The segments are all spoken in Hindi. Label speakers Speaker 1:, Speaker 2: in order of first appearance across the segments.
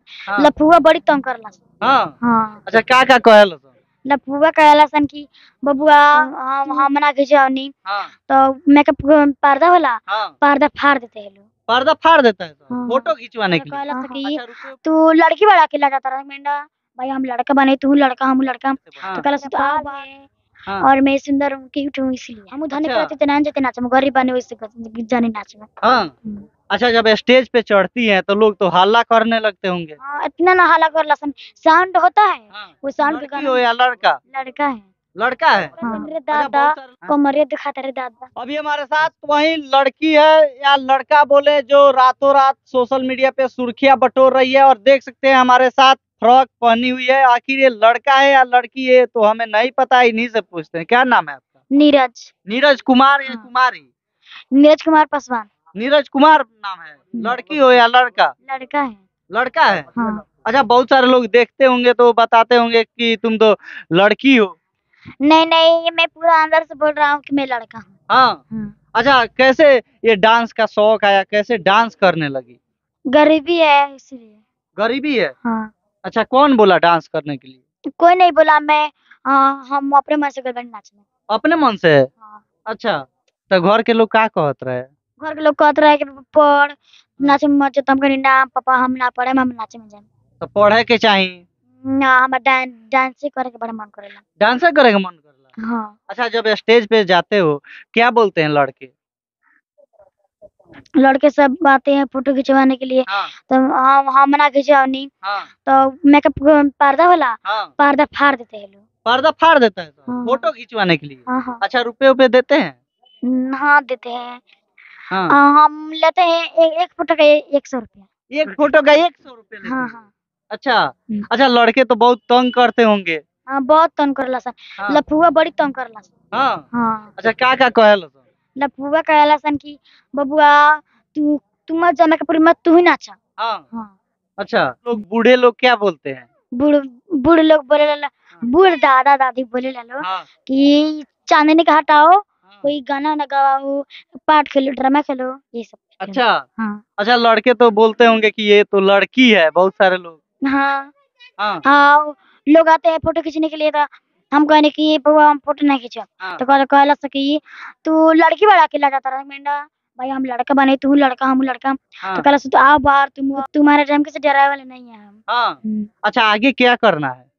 Speaker 1: हाँ
Speaker 2: लफुआ बड़ी तंग करला सन।
Speaker 1: हाँ।
Speaker 2: हाँ
Speaker 1: अच्छा का कहल सन?
Speaker 2: लफुआ कहला सन कि बबुआ हम ना खिंचवनी
Speaker 1: हाँ
Speaker 2: तो मेकअप पर्दा होला
Speaker 1: हाँ।
Speaker 2: पर्दा फाड़ देते हैं लोग।
Speaker 1: पर्दा फाड़ देता है तो
Speaker 2: हाँ
Speaker 1: फोटो खिंचवाने के लिए।
Speaker 2: कहला सन कि
Speaker 1: अच्छा रुपये
Speaker 2: तू लड़की बड़ा के लगाता रहा मेंढा भाई हम लड़का बने तू लड़का हम लड़का।
Speaker 1: हाँ
Speaker 2: तो कहला सन तो आओ बाहर
Speaker 1: हाँ।
Speaker 2: और मैं सुंदर हूँ क्यूट हूँ इसलिए हम धनी
Speaker 1: अच्छा।
Speaker 2: करते थे नाच जाते नाच में गरीब बने वैसे जाने नाच में।
Speaker 1: हाँ अच्छा जब स्टेज पे चढ़ती हैं तो लोग तो हल्ला करने लगते होंगे।
Speaker 2: हाँ इतना ना हल्ला कर लसन साउंड होता है
Speaker 1: हाँ।
Speaker 2: वो साउंड के
Speaker 1: लड़की
Speaker 2: गाना
Speaker 1: हो या लड़का?
Speaker 2: लड़का है।
Speaker 1: लड़का है।
Speaker 2: हाँ रे
Speaker 1: अच्छा
Speaker 2: दादा
Speaker 1: बहुत सारे
Speaker 2: कमरिया दिखाता रे दादा।
Speaker 1: अभी हमारे साथ वही लड़की है या लड़का बोले जो रातों रात सोशल मीडिया पे सुर्खियां बटोर रही है और देख सकते हैं हमारे साथ फ्रॉक पहनी हुई है। आखिर ये लड़का है या लड़की है तो हमें नहीं पता, इन्हीं से पूछते हैं। क्या नाम है आपका?
Speaker 2: नीरज
Speaker 1: नीरज कुमार या
Speaker 2: हाँ।
Speaker 1: कुमारी?
Speaker 2: नीरज कुमार पासवान।
Speaker 1: नीरज कुमार नाम है। लड़की हो या लड़का?
Speaker 2: लड़का है।
Speaker 1: लड़का है।
Speaker 2: हाँ
Speaker 1: अच्छा बहुत सारे लोग देखते होंगे तो बताते होंगे कि तुम तो लड़की हो।
Speaker 2: नहीं नहीं मैं पूरा अंदर से बोल रहा हूँ कि मैं लड़का हूँ।
Speaker 1: हाँ
Speaker 2: हाँ।
Speaker 1: अच्छा कैसे ये डांस का शौक आया, कैसे डांस करने लगी?
Speaker 2: गरीबी है इसलिए।
Speaker 1: गरीबी है।
Speaker 2: हाँ
Speaker 1: अच्छा कौन बोला डांस करने के लिए?
Speaker 2: कोई नहीं बोला मैं हम अपने मन से गड़बड़ नाचने।
Speaker 1: अपने मन से?
Speaker 2: हाँ
Speaker 1: अच्छा तो घर के लोग का कहत रहे?
Speaker 2: घर के लोग कहते रहे कि पढ़ नाचे में मत तुम कहीं ना पापा हम ना पढ़े हम नाचे में जाए
Speaker 1: तो पढ़े के चाहिए।
Speaker 2: ना हमारा डांस ही करे के बड़ा मन करेला।
Speaker 1: डांसर करे के मन करला?
Speaker 2: हाँ
Speaker 1: अच्छा जब स्टेज पे जाते हो क्या बोलते हैं लड़के?
Speaker 2: लड़के सब आते हैं फोटो खिंचवाने के लिए
Speaker 1: हाँ
Speaker 2: तो हम ना खिंचवानी
Speaker 1: हाँ
Speaker 2: तो मेकअप पर्दा होला
Speaker 1: हाँ।
Speaker 2: पर्दा फाड़ देते हैं लोग।
Speaker 1: पर्दा फाड़ देता है तो
Speaker 2: हाँ
Speaker 1: फोटो खिंचवाने के लिए?
Speaker 2: हाँ हाँ
Speaker 1: अच्छा रुपये देते हैं?
Speaker 2: हाँ देते हैं।
Speaker 1: हाँ
Speaker 2: हम लेते हैं एक फोटो का 100 रुपया।
Speaker 1: एक फोटो का 100 रुपये लेते
Speaker 2: हाँ
Speaker 1: हैं?
Speaker 2: हाँ
Speaker 1: अच्छा अच्छा लड़के तो बहुत तंग करते होंगे।
Speaker 2: हाँ बहुत तंग करला सन।
Speaker 1: हाँ
Speaker 2: लफुआ बड़ी तंग करला सन।
Speaker 1: हाँ।
Speaker 2: हाँ
Speaker 1: अच्छा का कहल सन?
Speaker 2: लफुआ कहला सन कि बबुआ तू तू मत जाना कपूरी मत तू ही नाचा।
Speaker 1: हाँ
Speaker 2: हाँ
Speaker 1: अच्छा लोग बूढ़े लोग क्या बोलते हैं?
Speaker 2: बूढ़ बूढ़ लोग बोले ला बूढ़ दादा दादी बोले ला लो
Speaker 1: हाँ
Speaker 2: कि चांदनी का हटाओ
Speaker 1: हाँ।
Speaker 2: कोई गाना ना गाओ पाठ खेलो ड्रामा खेलो ये सब खेलो।
Speaker 1: अच्छा
Speaker 2: हाँ
Speaker 1: अच्छा लड़के तो बोलते होंगे कि ये तो लड़की है, बहुत सारे लोग।
Speaker 2: हाँ
Speaker 1: हाँ
Speaker 2: हाँ लोग आते हैं फोटो खींचने के लिए तो हम कहने की बउआ हम फोटो नहीं खींचो
Speaker 1: हाँ
Speaker 2: तो कहला सकी तू लड़की बड़ा के लगाता रहा मेंढा भाई हम लड़का बने तू लड़का हम लड़का।
Speaker 1: हाँ
Speaker 2: तो कहला तो आओ बाहर तुम्हारे टाइम के से डराए वाले नहीं है हम।
Speaker 1: हाँ। अच्छा आगे क्या करना है?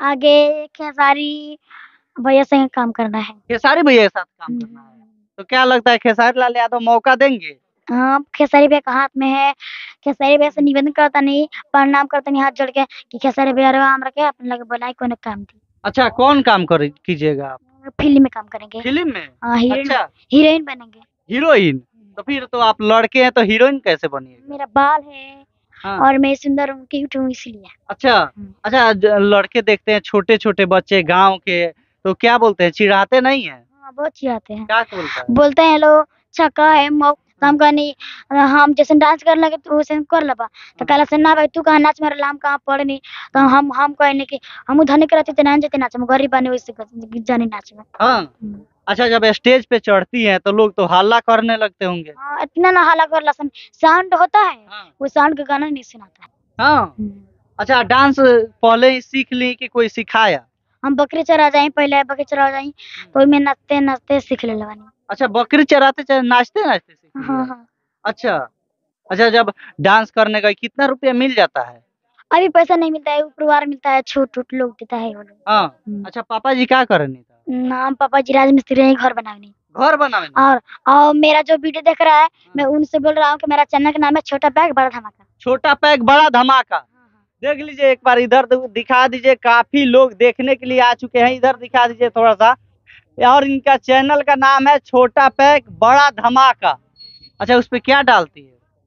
Speaker 2: आगे खेसारी भैया से काम करना है।
Speaker 1: खेसारी भैया के साथ काम करना है तो क्या लगता है खेसारी लाल यादव मौका देंगे?
Speaker 2: हाँ खेसारी भैया का हाथ में है। खेसारी भैया से निवेदन करता नहीं प्रणाम करता नहीं हाथ जोड़ के कि खेसारी भैया हम रखे अपने लगे बोला कोई काम दी।
Speaker 1: अच्छा कौन काम कर कीजिएगा आप?
Speaker 2: फिल्म में काम करेंगे।
Speaker 1: फिल्म में?
Speaker 2: हाँ हीरोइन
Speaker 1: अच्छा
Speaker 2: हीरोइन बनेंगे।
Speaker 1: हीरोइन? तो फिर तो आप लड़के हैं तो हीरोइन कैसे बनिएगा?
Speaker 2: मेरा बाल है
Speaker 1: हाँ
Speaker 2: और मैं सुंदर हूँ क्यूट हूँ इसलिए।
Speaker 1: अच्छा अच्छा लड़के देखते हैं छोटे छोटे बच्चे गांव के तो क्या बोलते हैं, चिढ़ाते नहीं है?
Speaker 2: हाँ बहुत चिढ़ाते हैं।
Speaker 1: क्या बोलता है?
Speaker 2: बोलते हैं लो छक्का है मौक तो हम कहनी हम जैसे डांस कर लगे तो वैसे कर लबा तो कहला से ना भाई तू कहाँ नाच मेरा हम कहाँ पढ़नी तो हम कहने कि हम धनी करते थे नाच जाते नाच में गरीब बने वैसे जाने नाच में।
Speaker 1: हाँ अच्छा जब स्टेज पे चढ़ती हैं तो लोग तो हल्ला करने लगते होंगे।
Speaker 2: हाँ इतना ना हल्ला कर लसन साउंड होता है
Speaker 1: हाँ
Speaker 2: वो साउंड का गाना नहीं सुनाता है।
Speaker 1: हाँ। अच्छा डांस पहले ही सीख ली कि कोई सिखाया?
Speaker 2: हम बकरी चरा जाए पहले बकरी चरा जाए तो मैं नाचते नाचते सीख ले लवानी।
Speaker 1: अच्छा बकरी चराते नाचते नाचते सीख लिया?
Speaker 2: हाँ हाँ
Speaker 1: अच्छा अच्छा जब डांस करने का कितना रुपया मिल जाता है?
Speaker 2: अभी पैसा नहीं मिलता है उपरवार मिलता है छूट टूट लोग देता है वो लोग।
Speaker 1: हाँ अच्छा पापा जी क्या करनी था?
Speaker 2: नाम पापा जी राजमिस्त्री हैं घर बनाने।
Speaker 1: घर बनाने?
Speaker 2: और मेरा जो वीडियो देख रहा है मैं उनसे बोल रहा हूँ कि मेरा चैनल का नाम है छोटा बैग बड़ा धमाका।
Speaker 1: छोटा पैक बड़ा धमाका। देख लीजिए एक बार इधर दिखा दीजिए, काफी लोग देखने के लिए आ चुके हैं, इधर दिखा दीजिए थोड़ा सा। और इनका चैनल का नाम है छोटा पैक बड़ा धमाका। अच्छा उस पे क्या डालती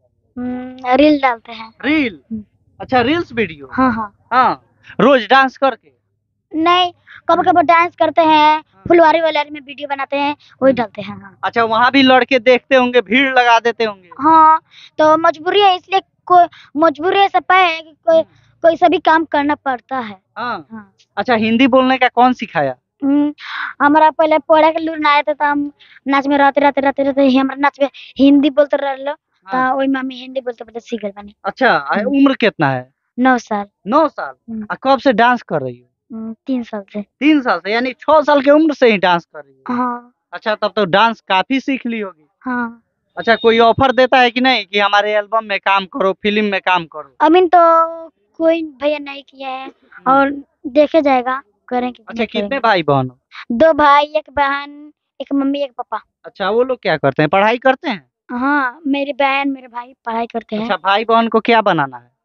Speaker 1: है?
Speaker 2: रील डालते हैं।
Speaker 1: रील? अच्छा रील्स वीडियो?
Speaker 2: हाँ हाँ
Speaker 1: हाँ रोज डांस करके?
Speaker 2: नहीं कभी कभी डांस करते हैं फुलवारी वाले में वीडियो बनाते हैं वही डालते हैं। हाँ
Speaker 1: अच्छा वहाँ भी लड़के देखते होंगे, भीड़ लगा देते होंगे?
Speaker 2: हाँ तो मजबूरी है इसलिए कोई मजबूरी ऐसा है कि कोई सभी काम करना पड़ता है।
Speaker 1: हाँ
Speaker 2: हाँ
Speaker 1: अच्छा हिंदी बोलने का कौन सिखाया?
Speaker 2: हमारा पहले पढ़े के लूर ना आया था तो हम नाच में रहते रहते रहते रहते हमारा नाच में हिंदी बोलते रह लो तो वही मम्मी हिंदी बोलते बोलते सीख गए बनी।
Speaker 1: अच्छा उम्र कितना है?
Speaker 2: 9 साल।
Speaker 1: 9 साल। कब से डांस कर रही हो?
Speaker 2: 3 साल से।
Speaker 1: 3 साल से, यानी 6 साल की उम्र से ही डांस कर रही हो?
Speaker 2: हाँ।
Speaker 1: अच्छा, तब तो डांस काफी सीख ली होगी।
Speaker 2: हाँ।
Speaker 1: अच्छा, कोई ऑफर देता है कि नहीं कि हमारे एल्बम में काम करो, फिल्म में काम करो?
Speaker 2: अभी तो कोई भैया नहीं किया है और देखे जाएगा, करेंगे कि
Speaker 1: अच्छा,
Speaker 2: नहीं
Speaker 1: कितने
Speaker 2: करेंगे।
Speaker 1: भाई बहन हो?
Speaker 2: 2 भाई, 1 बहन, 1 मम्मी, 1 पापा।
Speaker 1: अच्छा, वो लोग क्या करते हैं, पढ़ाई करते हैं?
Speaker 2: हाँ, मेरी बहन, मेरे भाई पढ़ाई करते हैं।
Speaker 1: अच्छा, भाई बहन को क्या बनाना है?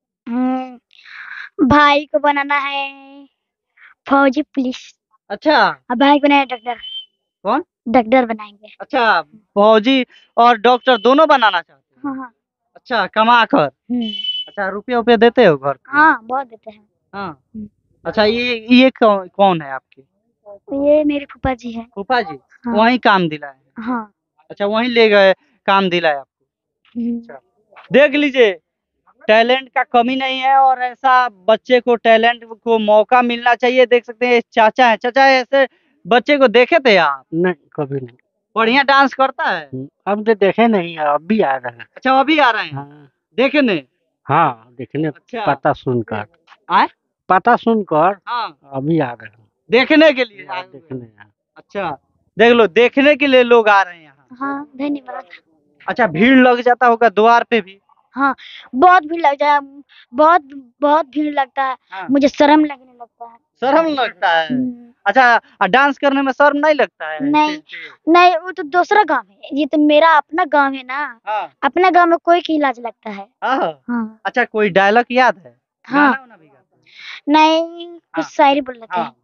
Speaker 2: भाई को बनाना है फौजी, पुलिस।
Speaker 1: अच्छा।
Speaker 2: और भाई को बनाना है डॉक्टर।
Speaker 1: कौन?
Speaker 2: डॉक्टर बनाएंगे।
Speaker 1: अच्छा, फौजी और डॉक्टर दोनों बनाना चाहते हैं?
Speaker 2: हाँ हाँ।
Speaker 1: अच्छा, कमा कर। अच्छा, रुपये वुपये देते हो घर पे?
Speaker 2: हाँ, बहुत देते हैं।
Speaker 1: हाँ। अच्छा, ये कौन कौन है आपके?
Speaker 2: ये मेरे फूफा जी है।
Speaker 1: फूफा जी?
Speaker 2: हाँ।
Speaker 1: वहीं काम दिलाए?
Speaker 2: हाँ।
Speaker 1: अच्छा, वहीं ले गए, काम दिलाया आपको? अच्छा, देख लीजिए, टैलेंट का कमी नहीं है और ऐसा बच्चे को टैलेंट को मौका मिलना चाहिए। देख सकते हैं ये चाचा है। चाचा, ऐसे बच्चे को देखे थे आप?
Speaker 3: नहीं, कभी नहीं।
Speaker 1: बढ़िया डांस करता है?
Speaker 3: अब तो देखे नहीं है, अब भी आ रहे हैं।
Speaker 1: अच्छा, अभी आ रहे हैं
Speaker 3: हाँ।
Speaker 1: देखने?
Speaker 3: हाँ, देखने।
Speaker 1: अच्छा।
Speaker 3: पता सुनकर।
Speaker 1: आए?
Speaker 3: पता सुनकर
Speaker 1: हाँ,
Speaker 3: अभी आ रहे हैं।
Speaker 1: देखने के लिए आए हुए
Speaker 3: देखने
Speaker 1: हैं।
Speaker 3: हैं।
Speaker 1: अच्छा, देख लो, देखने के लिए लोग आ रहे हैं यहाँ।
Speaker 2: हाँ, धन्यवाद।
Speaker 1: अच्छा, भीड़ लग जाता होगा द्वार पे भी?
Speaker 2: हाँ, बहुत भीड़ लग जाए, बहुत बहुत भीड़ लगता है।
Speaker 1: हाँ।
Speaker 2: मुझे शर्म लगने लगता है।
Speaker 1: शर्म लगता है? अच्छा, डांस करने में शर्म नहीं लगता है?
Speaker 2: नहीं, नहीं, वो तो दूसरा गाँव है, ये तो मेरा अपना गाँव है ना।
Speaker 1: हाँ।
Speaker 2: अपना गाँव में कोई की लाज लगता है।
Speaker 1: हाँ।
Speaker 2: हाँ।
Speaker 1: अच्छा, कोई डायलॉग याद है?
Speaker 2: हाँ।
Speaker 1: गाना वाना भी गाते हैं?
Speaker 2: नहीं, कुछ
Speaker 1: हाँ।
Speaker 2: शायरी बोल लेते
Speaker 1: हाँ,
Speaker 2: हैं।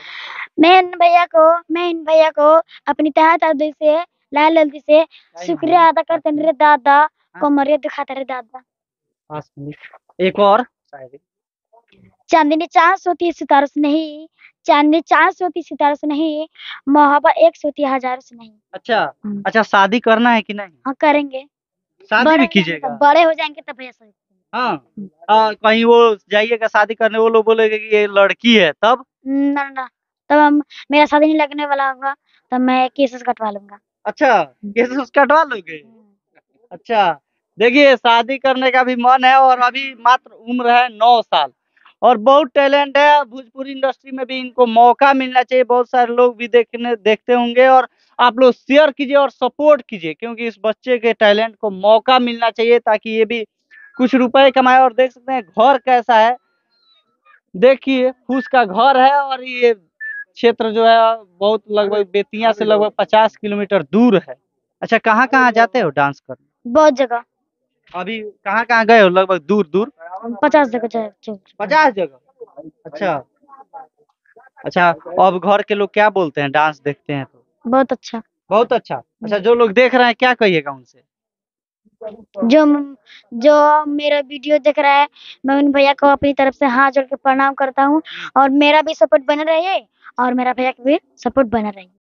Speaker 2: मैं इन भैया को अपनी तहे दिल से, लाल जल्दी से शुक्रिया अदा करते हैं रे दादा, कमरिया दिखाते रे दादा।
Speaker 1: एक और शायरी।
Speaker 2: चांदनी चांद सोती है सितारों से नहीं, चांदनी चांद सोती सितारों से नहीं, मोहब्बत एक सोती है हजारों से नहीं।
Speaker 1: अच्छा। अच्छा, शादी करना है कि नहीं?
Speaker 2: हाँ, करेंगे।
Speaker 1: शादी
Speaker 2: बड़े
Speaker 1: भी
Speaker 2: हो जाएंगे
Speaker 1: कीजिएगा?
Speaker 2: तब, बड़े हो जाएंगे तब भैया शादी।
Speaker 1: हाँ। कहीं वो जाइएगा शादी करने, वो लोग बोलेंगे कि ये लड़की है, तब?
Speaker 2: ना ना, तब हम, मेरा शादी नहीं लगने वाला होगा, तब मैं केसेस कटवा लूंगा।
Speaker 1: अच्छा, केस कटवा लोगे? अच्छा, देखिए, शादी करने का भी मन है और अभी मात्र उम्र है 9 साल और बहुत टैलेंट है। भोजपुरी इंडस्ट्री में भी इनको मौका मिलना चाहिए। बहुत सारे लोग भी देखते होंगे और आप लोग शेयर कीजिए और सपोर्ट कीजिए, क्योंकि इस बच्चे के टैलेंट को मौका मिलना चाहिए ताकि ये भी कुछ रुपए कमाए। और देख सकते हैं घर कैसा है, देखिए, फूस का घर है और ये क्षेत्र जो है बहुत लगभग बेतिया से लगभग 50 किलोमीटर दूर है। अच्छा, कहाँ-कहाँ जाते हो डांस करने?
Speaker 2: बहुत जगह।
Speaker 1: अभी कहाँ-कहाँ गए हो लगभग दूर-दूर?
Speaker 2: 50 जगह जा
Speaker 1: 50 जगह? अच्छा। अच्छा, अब घर के लोग क्या बोलते हैं डांस देखते हैं तो?
Speaker 2: बहुत अच्छा।
Speaker 1: बहुत अच्छा। अच्छा, जो लोग देख रहे हैं क्या कहिएगा उनसे?
Speaker 2: जो जो मेरा वीडियो देख रहा है, मैं उन भैया को अपनी तरफ से हाथ जोड़ के प्रणाम करता हूँ और मेरा भी सपोर्ट बना रहिए और मेरा भैया का भी सपोर्ट बना रहिए।